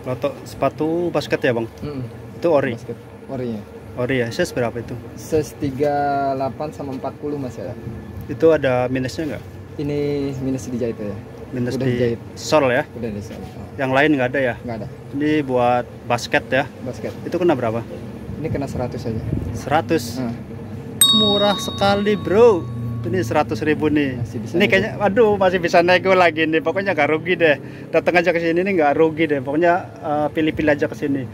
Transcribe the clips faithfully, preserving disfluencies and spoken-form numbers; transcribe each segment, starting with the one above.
Loto sepatu basket ya bang? Mm, Itu ori? basket, orinya. Ori ya, size berapa itu? Size tiga puluh delapan sama empat puluh masih ada. Itu ada minusnya nggak? Ini minus dijahit ya. Minus Udah di dijahit. sol ya? Udah dijahit. Oh, Yang lain nggak ada ya? nggak ada. Ini buat basket ya? Basket. Itu kena berapa? Ini kena seratus aja. seratus? Nah, Murah sekali bro. Ini seratus ribu nih. Masih bisa Ini nego. kayaknya, aduh masih bisa nego lagi nih. Pokoknya nggak rugi deh. Datang aja ke sini nih nggak rugi deh. Pokoknya eh, pilih-pilih aja ke sini.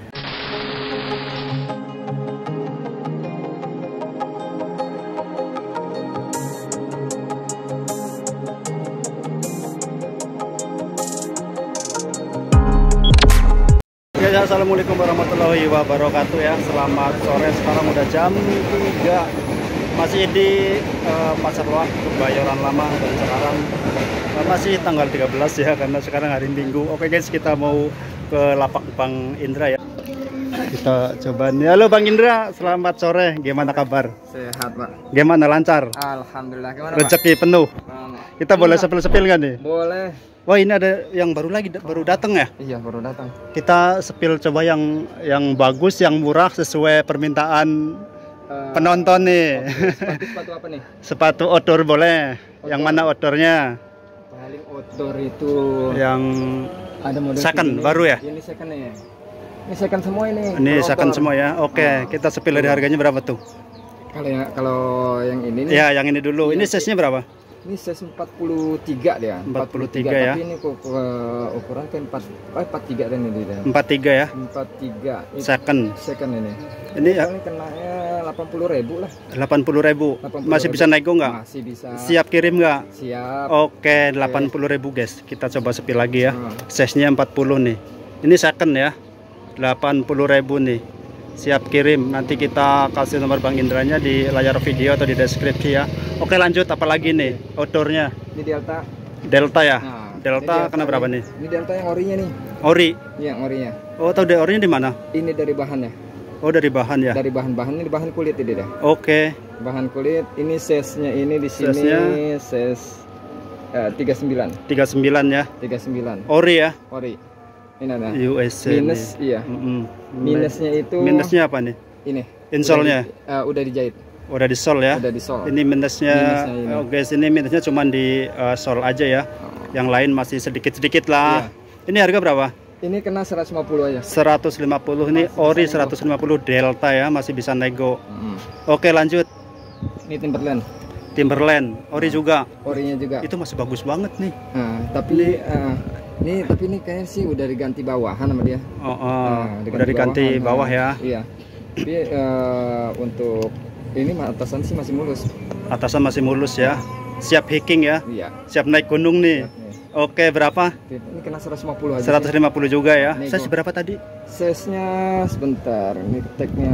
Ya, assalamualaikum warahmatullahi wabarakatuh ya. Selamat sore. Sekarang udah jam tiga. Masih di uh, Pasar Loak Kebayoran Lama. Dan sekarang uh, masih tanggal tiga belas ya, karena sekarang hari Minggu. Oke guys, kita mau ke lapak Bang Indra ya. Kita coba nih. Halo Bang Indra, selamat sore. Gimana kabar? sehat pak. Gimana, lancar? Alhamdulillah. Gimana Rezeki penuh. pak? Kita boleh sepil-sepil nggak nih? Boleh. Wah, ini ada yang baru lagi, baru datang ya? Iya baru datang. Kita sepil coba yang yang bagus, yang murah sesuai permintaan Uh, penonton nih. sepatu, sepatu apa nih? Sepatu outdoor boleh. Outdoor. Yang mana outdoornya? Paling outdoor itu Yang ada model second, ini. baru ya? Ini second nih. Ini second semua ini. Ini Kalau second outdoor. semua ya. Oke, Ah, kita sepil dari harganya berapa tuh? Kalau yang kalau yang ini nih. Ya, yang ini dulu. Ini Iya. size-nya berapa? Ini size empat puluh tiga dia. empat puluh tiga ya. Tapi ini kok uh, ukuran kan empat oh, empat tiga kan ini dia. empat puluh tiga ya. empat tiga. Ini Second. second ini. Ini ya Ini kenanya delapan puluh ribu lah. delapan puluh ribu. delapan puluh Masih ribu. bisa nego nggak? Masih bisa. Siap kirim nggak? Siap. Oke, delapan puluh ribu guys. Kita coba sepil lagi ya. Hmm. Size-nya empat puluh nih. Ini second ya. delapan puluh ribu nih. Siap kirim. Nanti kita kasih nomor Bang Indranya di layar video atau di deskripsi ya. Oke, lanjut, apalagi nih outdoornya? Ini Delta. Delta ya. Nah, Delta ini kena berapa ini. nih? Ini Delta yang orinya nih. Ori. Iya, yang orinya. Oh, tahu deh orinya di mana? Ini dari bahannya. Oh, dari bahan ya. Dari bahan-bahan ini bahan kulit ini deh. Oke. Bahan kulit. Ini size-nya ini di sini Size-nya? size eh, tiga puluh sembilan. tiga puluh sembilan ya. tiga puluh sembilan. Ori ya. Ori. Ini ada. U S A. Minus nih. iya. Mm-mm. Minusnya itu Minusnya apa nih? ini. Insole-nya. Udah, di- eh, udah dijahit. Udah di sol ya. Udah di sol. Ini minusnya. Minusnya ini. Oh guys, ini minusnya cuma di uh, sol aja ya. Yang lain masih sedikit-sedikit lah. Ini harga berapa? Ini kena seratus lima puluh aja. seratus lima puluh. Ini Masih ori bisa nego. seratus lima puluh Delta ya, masih bisa nego. Hmm. Oke, lanjut. Ini Timberland. Timberland, ori juga. Orinya juga. Itu masih bagus banget nih. Nah, tapi eh, ini tapi ini kayaknya sih udah diganti bawahan sama dia. Oh, oh. Nah, Udah diganti bawahan. bawah Nah, ya. Iya. Tapi eh, untuk ini mah atasan sih masih mulus. Atasan masih mulus ya. Siap hiking ya. Iya. Siap naik gunung nih. Nih. Oke, berapa? Ini kena seratus lima puluh aja. seratus lima puluh juga ya. Nego. Size berapa tadi? Size-nya sebentar. Ini tag-nya.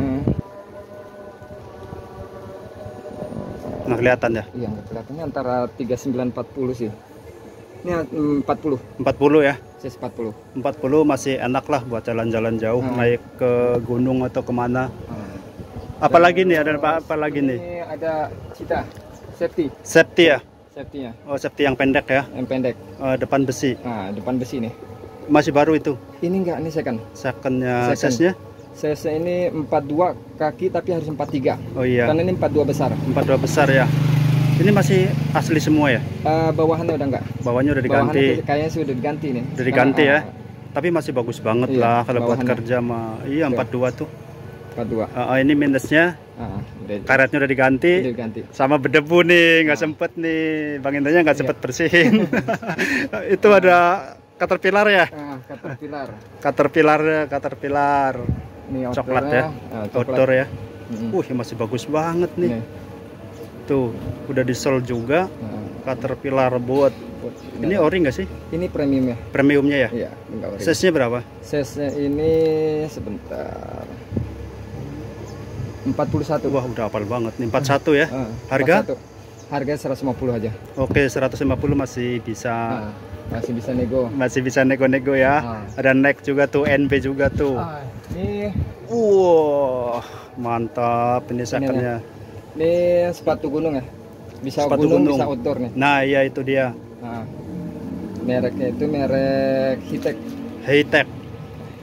Nggak kelihatan ya. Iya, kelihatannya antara tiga puluh sembilan empat puluh sih. Ini mm, empat puluh. empat puluh ya. Size empat puluh. empat puluh masih enak lah buat jalan-jalan jauh, Hmm. naik ke gunung atau kemana. Nah. Apalagi nih, ada apa, apa lagi nih? Ini ada Cita. Safety. Safety ya. Safety-nya Oh, safety yang pendek ya. yang pendek. Oh, depan besi. Nah, depan besi nih. Masih baru itu. Ini enggak, ini second. Secondnya, Second. size-nya? Size ini empat puluh dua kaki tapi harus empat puluh tiga. Oh iya. Karena ini empat puluh dua besar. empat puluh dua besar ya. Ini masih asli semua ya. Eh, bawahannya udah enggak? Bawahnya udah diganti. Bawahannya kayaknya sih udah diganti nih. Udah diganti Ah, ya. ah, Tapi masih bagus banget Iya, lah kalau buat bawahannya. kerja mah. Iya, empat puluh dua tuh. empat puluh dua. Ah, ah, ini minusnya, Ah, udah, karetnya udah diganti. udah diganti. Sama berdebu nih, nggak Ah. sempet nih. Bang Indranya nggak Iya. sempet bersihin. Itu ada caterpillar ya. Ah, caterpillar. Caterpillar, caterpillar. Ini Coklat ya. outdoornya, ah, coklat. Outdoor ya. Mm-mm. Uh, masih bagus banget nih. Ini. Tuh, udah di sol juga. Ah, Caterpillar buat. Ini ori nggak sih? ini premiumnya. Premiumnya ya. Iya, enggak ori. Size-nya berapa? Size-nya ini sebentar. empat puluh satu. Wah, udah hafal banget nih. empat puluh satu ya. Ah, Harga? empat puluh satu. Harga seratus lima puluh aja. Oke, seratus lima puluh masih bisa. Ah, masih bisa nego. Masih bisa nego-nego ya. Ah. Ada neck juga tuh, N B juga tuh. Ah, ini Wow, mantap ini secondnya. ini sepatu gunung ya. Bisa Sepatu gunung, gunung. bisa outdoor nih. Nah, iya itu dia. Nah, mereknya itu merek Hitek. High-tech.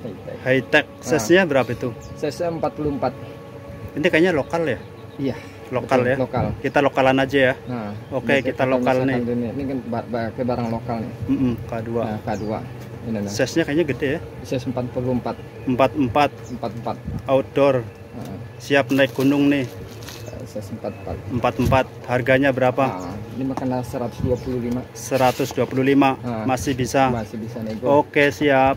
High tech. High tech. Size-nya berapa itu? Size empat puluh empat. Ini kayaknya lokal ya? Iya. Lokal Betul, ya? Lokal. Kita lokalan aja ya? Nah, Oke, kita lokal nih. Ini, ini kan ba- ba- ke barang lokal nih. Mm -mm, K dua. Nah, K dua. Ini nah. Size-nya kayaknya gede ya? Size empat puluh empat. empat puluh empat. empat puluh empat. Outdoor. Nah, Siap naik gunung nih. size empat puluh empat. empat puluh empat. Harganya berapa? Nah, ini makanya seratus dua puluh lima. seratus dua puluh lima. Nah, Masih bisa. Masih bisa nego. Oke, siap.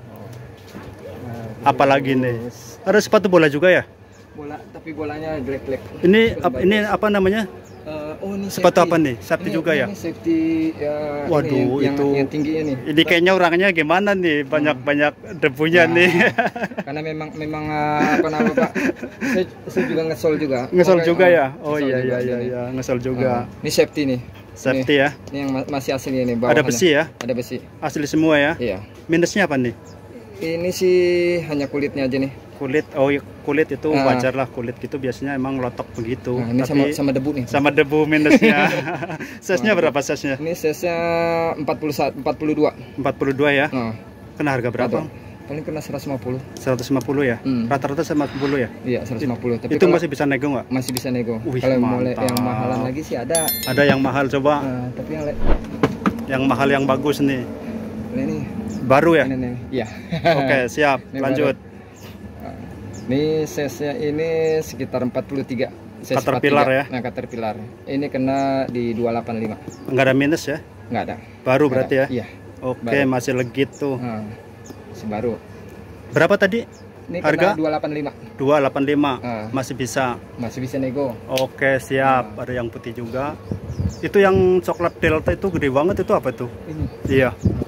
Nah, Apalagi nih? Ada sepatu bola juga ya? Bola, tapi bolanya jelek-jelek. Ini ap, ini apa namanya? Uh, oh, ini Sepatu safety. apa nih? Safety Ini- juga ya? Ini safety ya. Waduh, ini yang, itu- yang, yang tinggi ini. Ini kayaknya orangnya gimana nih? Banyak-banyak debunya Nah, nih. Karena memang memang uh, apa nama Pak? Saya, saya juga ngesol juga. Ngesol Makanya, juga ya? uh, Oh ngesol iya juga iya iya ini. iya, ngesol juga. Uh, ini safety nih. Safety ya. Ini yang ma- masih asli ini. Ada bawahannya. besi ya? Ada besi. Asli semua ya? Iya. Minusnya apa nih? Ini sih hanya kulitnya aja nih. Kulit. Oh, iya, kulit itu Ah. wajar lah. Kulit gitu biasanya emang lotok begitu. Nah, ini sama Tapi sama debu nih. sama debu minusnya. Size-nya Nah, berapa size-nya? Ini size-nya empat puluh satu, empat puluh dua. empat puluh dua ya? Nah, Kena harga berapa? atau- paling kena seratus lima puluh. seratus lima puluh ya? Hmm. Rata-rata sama lima puluh ya? Iya, seratus lima puluh. Tapi Itu kalau- masih bisa nego nggak? masih bisa nego. Wih, Kalau mulai mantap. yang mahalan lagi sih ada. Ada yang mahal coba. Nah, tapi yang le- Yang mahal yang bagus nih. ini Baru ya? ini nih. Iya. Oke, siap. Ini Lanjut. Nah, ini size-nya ini sekitar empat puluh tiga. Size Caterpillar empat puluh tiga. ya? Nah, Caterpillar. Ini kena di dua delapan lima. Enggak ada minus ya? Nggak ada. Baru Nggak berarti ada. ya? Iya. Oke, Baru. masih legit tuh. Nah, masih baru. Berapa tadi? Ini Harga? kena dua delapan lima. dua delapan lima. Ah. Masih bisa. Masih bisa nego. Oke, siap. Ada yang putih juga. Itu yang coklat delta itu gede banget, itu apa tuh? Ini. Iya.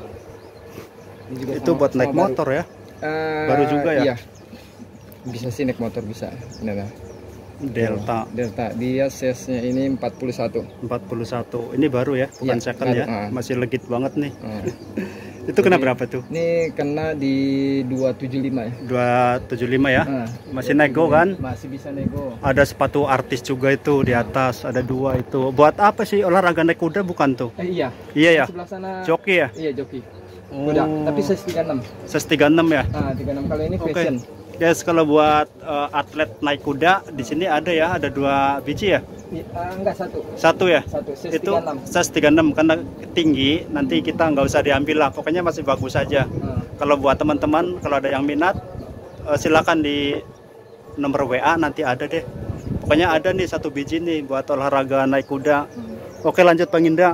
Ini juga Itu sama- buat sama naik baru. motor ya? Eh, Baru juga ya? Iya. Bisa sih naik motor bisa. Ini ada. Delta Delta. Dia size-nya ini empat puluh satu. empat puluh satu. Ini baru ya, bukan Iya, second baru, ya. ah. Masih legit banget nih. Nah, Itu kena Jadi- berapa tuh? ini kena di dua tujuh lima ya. dua tujuh lima ya. Nah, Masih nego kan? Masih bisa nego. Ada sepatu artis juga itu di atas, ada dua itu. Buat apa sih, olahraga naik kuda bukan tuh? Eh, iya. Iya ya. Sebelah sana. Joki ya? Iya, joki. Oh. Udah, tapi size tiga puluh enam. Size tiga puluh enam ya. Nah, tiga puluh enam kalau ini Oke. fashion. Guys, kalau buat uh, atlet naik kuda di sini ada ya, ada dua biji ya. I- ah, enggak satu. Satu ya. Satu size Itu tiga puluh enam. size tiga puluh enam karena tinggi, nanti kita nggak usah diambil lah. Pokoknya masih bagus saja. Nah, Kalau buat teman-teman, kalau ada yang minat, uh, silakan di nomor W A nanti ada deh. Pokoknya ada nih satu biji nih buat olahraga naik kuda. Oke, lanjut Bang Indra.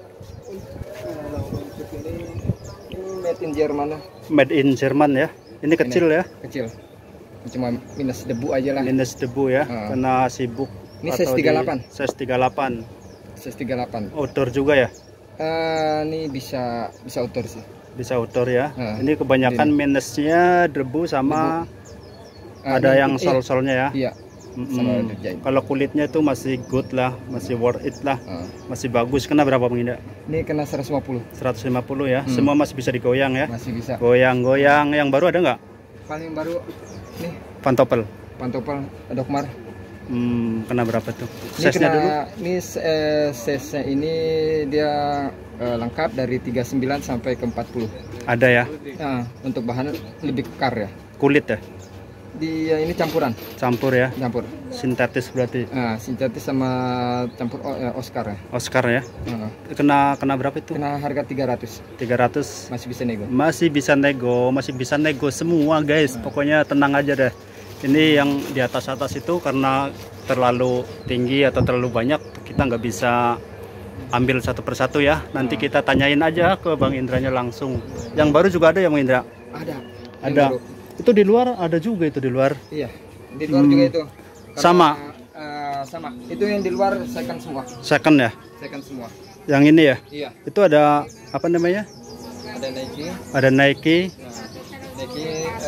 kalau untuk ini, ini made in Jerman lah. Made in Jerman ya. Ini kecil ya. Kecil. Cuma minus debu aja lah. Minus debu ya, Ah. karena sibuk. Ini atau size di- tiga puluh delapan. Size tiga puluh delapan. Size tiga puluh delapan. Outdoor juga ya. Eh, ini bisa bisa outdoor sih. Bisa outdoor ya. Ah. Ini kebanyakan minusnya debu sama Ah, ada ini- yang eh, sol-solnya ya. Iya. Mm-mm. sama dijahit. Kalau kulitnya itu masih good lah, masih worth it lah, Ah. masih bagus. Kena berapa Bang Indah? Ini kena seratus lima puluh. seratus lima puluh ya. Hmm. Semua masih bisa digoyang ya. Masih bisa. Goyang-goyang. Yang baru ada nggak? Paling baru nih Pantopel. pantopel Dokmar. Hmm, kena berapa tuh? Ini Size-nya kena dulu? ini eh, size-nya ini dia eh, lengkap dari tiga puluh sembilan sampai ke empat puluh. Ada ya. Nah, untuk bahan lebih kekar ya. Kulit ya. Dia ini campuran, Campur ya. campur. Sintetis berarti. Nah, sintetis sama campur oh, eh, Oscar ya. Oscar ya. Nah, Kena kena berapa itu? kena harga tiga ratus. tiga ratus. Masih bisa nego. Masih bisa nego, masih bisa nego semua guys. Pokoknya tenang aja deh. Ini yang di atas-atas itu karena terlalu tinggi atau terlalu banyak, kita nggak bisa ambil satu persatu ya. Nanti kita tanyain aja ke Bang Indranya langsung. Yang baru juga ada ya Bang Indra? Ada. Yang Ada. baru. Itu di luar ada juga itu di luar. Iya. Di luar Hmm. juga itu. Karena, Sama? eh, sama. Itu yang di luar second semua. Second ya. Second semua. Yang ini ya. Iya. Itu ada apa namanya? Ada Nike. Ada Nike, Nah, Nike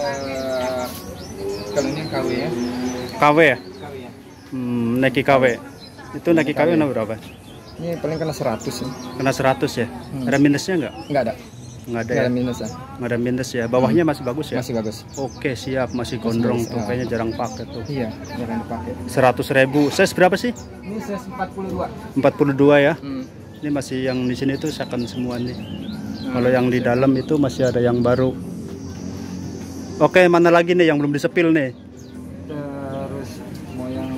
eh, kalau ini K W ya. K W ya. K W ya. Hmm, Nike K W. Itu Nike K W kena berapa? Ini paling kena seratus ya. Kena seratus ya. Hmm. Ada minusnya nggak? Enggak ada. Nggak ada Enggak ya. ada minus ya. Nggak ada minus ya. Bawahnya masih bagus ya. Masih bagus. Oke siap, masih gondrong bagus, tuh, ah. kayaknya jarang pakai tuh. Iya, jarang dipakai. Seratus ribu, size berapa sih? Ini size empat puluh dua. empat puluh dua ya. Hmm. Ini masih yang di sini tuh second semua nih. Kalau yang di dalam itu masih ada yang baru. Oke, mana lagi nih yang belum disepil nih? Terus mau yang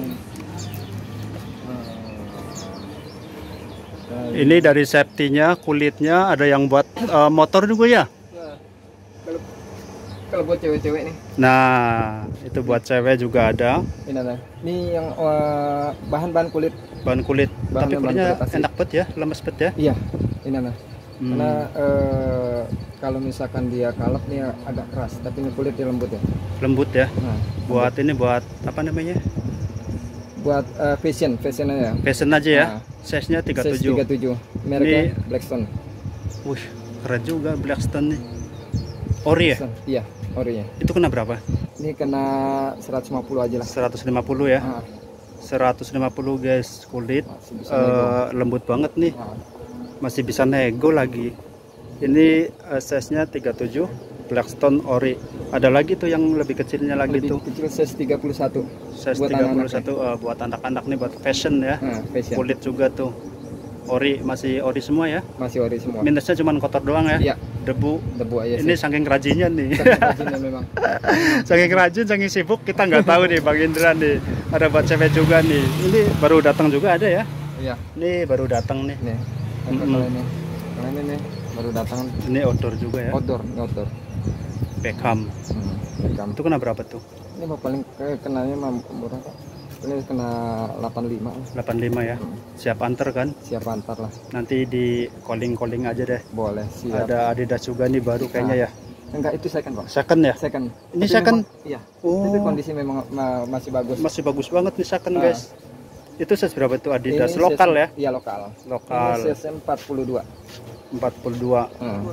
uh, ini dari safety-nya, kulitnya, ada yang buat uh, motor juga ya? Nah, kalau kalau buat cewek-cewek nih. Nah, itu buat cewek juga ada. Ini ada. Ini yang uh, bahan-bahan kulit. Bahan kulit. Bahan Tapi kulitnya kulit enak banget ya, lemes banget ya. Iya, ini ada. Hmm. Karena uh, kalau misalkan dia kalap nih agak keras, tapi ini kulit dia lembut ya. Lembut ya. Nah, buat ini buat apa namanya? Buat uh, fashion, fashion aja. Fashion aja ya. Nah, size-nya tiga puluh size tujuh. tiga puluh tujuh. Mereknya Ini- Blackstone. Wih, keren juga Blackstone nih. Ori ya? Iya, orinya. Itu kena berapa? Ini kena seratus lima puluh aja lah. seratus lima puluh ya. Ah, seratus lima puluh guys, kulit masih bisa eh, nego. lembut banget nih. Ah, Masih bisa nego lagi. Ini uh, size-nya tiga puluh tujuh, Blackstone ori. Ada lagi tuh yang lebih kecilnya lagi lebih tuh. kecil size tiga puluh satu. Size buat tiga puluh anak-anak satu uh, buat anak-anak nih, buat fashion ya. Nah, fashion. Kulit juga tuh. Ori, masih ori semua ya. Masih ori semua. Minusnya cuma kotor doang ya. Iya, Debu. debu aja Ini sih. saking rajinnya nih. Rajinnya memang. Saking rajin, saking sibuk, kita nggak tahu nih Bang Indra nih. Ada buat cewek juga nih. Ini baru datang juga ada ya. Iya, Ini baru datang nih. nih. Mm-mm. Kalau ini, kalau ini nih baru datang Ini outdoor juga ya. outdoor, ini outdoor. Beckham. Hmm, Beckham. Itu kena berapa tuh? Ini mah paling ke- kenanya mah murah Pak. Ini kena delapan puluh lima lah. delapan puluh lima ya. Siap antar kan? Siap antar lah. Nanti di calling-calling aja deh. Boleh, siap. Ada Adidas juga nih baru kayaknya ya. Enggak, itu second Pak. Second ya? Second. Ini Tapi second? memang- iya. Oh. Tapi kondisi memang ma- masih bagus. Masih bagus banget nih second Ah. guys. Itu size berapa tuh Adidas? Ini Lokal size- ya? Iya, lokal. Lokal. Ini size empat puluh dua. empat puluh dua. Hmm.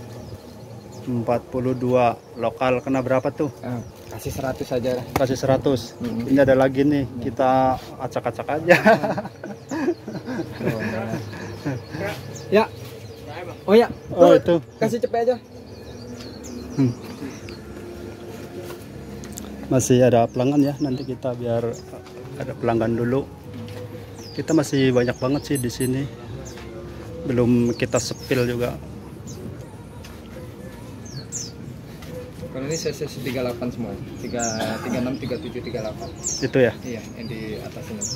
empat puluh dua. Lokal kena berapa tuh? Ah, kasih seratus aja lah. Kasih seratus. Hmm. Ini ada lagi nih. Kita acak-acak aja. Tuh, ya. Oh ya. Oh, Tuh, itu. kasih cepet aja. Masih ada pelanggan ya, nanti kita biar ada pelanggan dulu. Kita masih banyak banget sih di sini, belum kita sepil juga. Kalau ini size tiga puluh delapan semua. tiga tiga enam, tiga tujuh, tiga delapan. Itu ya, Iya, yang di atas ini.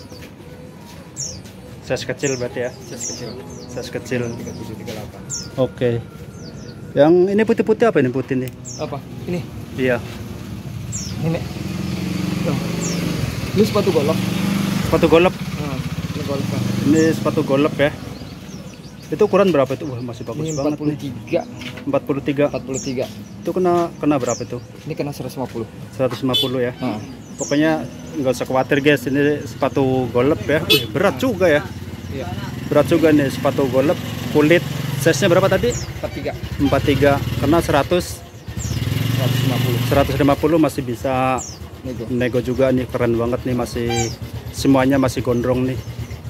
size kecil berarti ya, Size kecil. size kecil. tiga tujuh, tiga delapan. Oke. Yang ini putih-putih apa ini putih nih? Apa? Ini. Iya, Ini. Tuh. Ini sepatu golok. sepatu golep. Nah, ini golok. Pak. Ini sepatu golep ya. Itu ukuran berapa itu? Wah, masih bagus Ini banget empat puluh nih. tiga. empat puluh tiga. empat puluh tiga. Itu kena kena berapa itu? Ini kena seratus lima puluh. seratus lima puluh ya. Nah, Pokoknya nggak usah khawatir guys, ini sepatu golep ya. Wih, berat juga ya. iya. Berat juga nih sepatu golep. Kulit size-nya berapa tadi? empat puluh tiga. empat puluh tiga. Kena seratus, seratus lima puluh. seratus lima puluh masih bisa Nego. nego juga nih. Keren banget nih, masih semuanya masih gondrong nih.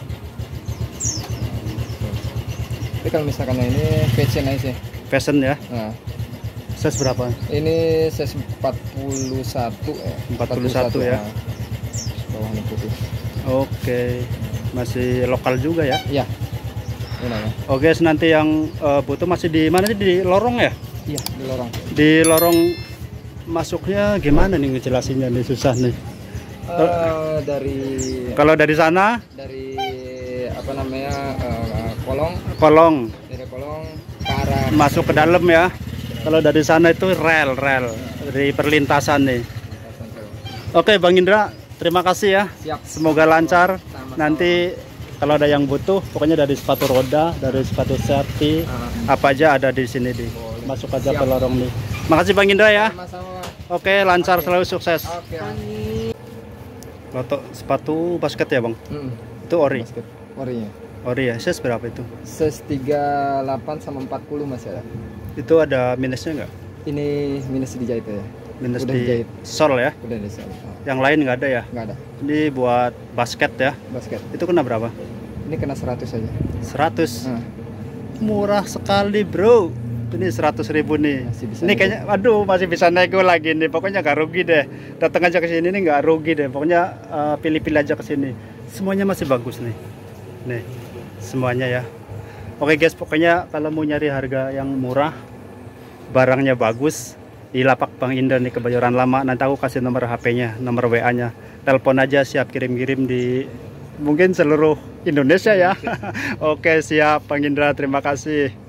Tapi kalau misalkan ini fashion aja sih. Fashion ya. Nah, Size berapa? ini size empat puluh satu ya. empat puluh satu ya. Nah, bawahnya putih. Oke. Masih lokal juga ya. Iya. Ini namanya. Oke, guys, nanti yang eh, butuh masih di mana sih? Di lorong ya? Iya, di lorong. Di lorong masuknya gimana nih ngejelasinnya nih, susah nih. Eh, dari Kalau dari sana dari apa namanya eh, kolong kolong dari kolong ke arah masuk ke dalam ya. Kalau dari sana itu rel rel dari perlintasan nih. Oke Bang Indra, terima kasih ya. Siap. Semoga lancar. Sama-sama. Nanti kalau ada yang butuh, pokoknya dari sepatu roda, dari sepatu safety, Ah. apa aja ada di sini di. Boleh. Masuk aja Siap. ke lorong nih. Makasih Bang Indra ya. Sama-sama. Oke, lancar Oke. selalu sukses. Oke. Loto sepatu basket ya Bang. Mm, Itu ori. basket. Orinya. Ori ya. Size berapa itu? Size tiga puluh delapan sama empat puluh masih ada. Itu ada minusnya nggak? Ini minus dijahit ya. Minus Udah di dijahit. sol ya. Udah di sana. Yang lain nggak ada ya. Nggak ada. Ini buat basket ya. Basket. Itu kena berapa? Ini kena seratus aja. seratus. Nah, Murah sekali bro. Ini seratus ribu nih. Masih bisa Ini nego. kayaknya, aduh masih bisa nego lagi nih. Pokoknya nggak rugi deh. Datang aja ke sini nih nggak rugi deh. Pokoknya eh, pilih-pilih aja ke sini. Semuanya masih bagus nih. Nih, semuanya ya. Oke guys, pokoknya kalau mau nyari harga yang murah, barangnya bagus, di lapak Bang Indah nih Kebayoran Lama. Nanti aku kasih nomor H P-nya, nomor W A-nya. Telepon aja, siap kirim-kirim di mungkin seluruh Indonesia ya. Oke, siap Bang Indra, terima kasih.